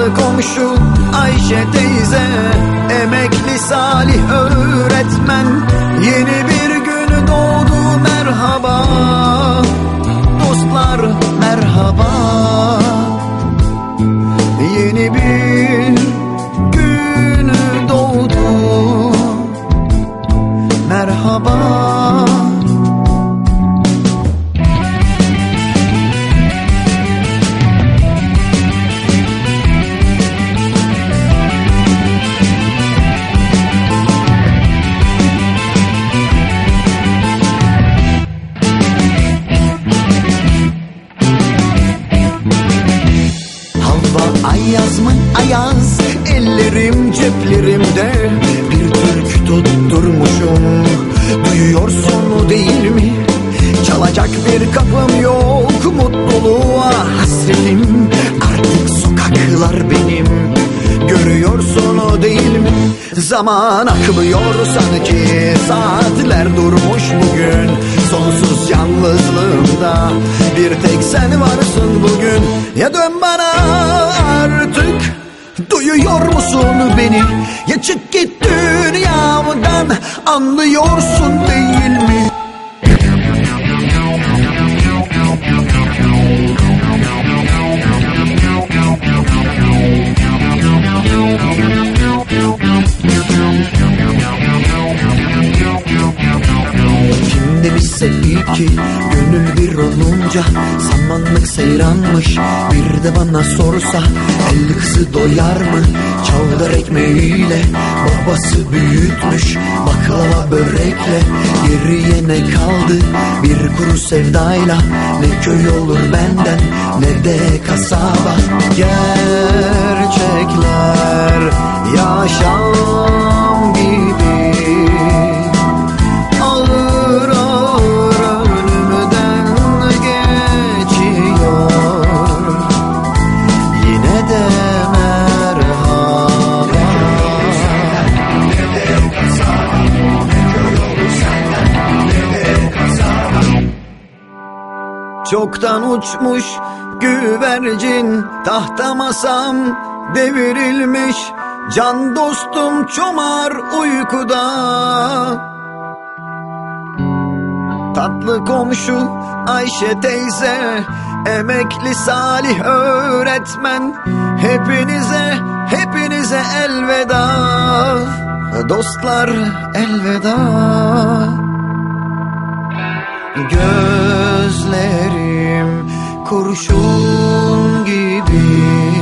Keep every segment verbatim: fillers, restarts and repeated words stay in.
Tatlı komşu Ayşe teyze, emekli Salih öğretmen, yeni bir gün doğdu merhaba. Dostlar merhaba, yeni bir gün doğdu merhaba. Ayaz mı ayaz, ellerim ceplerimde, bir türkü tutturmuşum, duyuyorsun değil mi? Çalacak bir kapım yok, mutluluğa hasretim, artık sokaklar benim, görüyorsun o değil mi? Zaman akmıyor sanki, saatler durmuş bugün, sonsuz yalnızlığımda bir tek sen varsın bugün. Ya dön bana artık, duyuyor musun beni? Ya çık git dünyamdan, anlıyorsun değil mi? Kim demişse iyi ki gönül bir olunca samanlık seyranmış, bir de bana sorsa el kızı doyar mı? Çavdar ekmeğiyle babası büyütmüş, baklava börekle geriye ne kaldı? Bir kuru sevdayla ne köy olur benden ne de kasaba. Gerçekler yaşam gibi ağır ağır önümden geçiyor, yine de merhaba. Çoktan uçmuş güvercin, tahta masam devrilmiş, can dostum çomar uykuda. Tatlı komşu Ayşe teyze, emekli Salih öğretmen, hepinize hepinize elveda. Dostlar elveda. Gözlerim kurşun gibi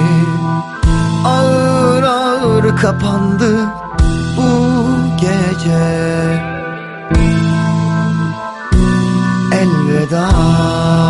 ağır ağır kapandı bu gece. Elveda.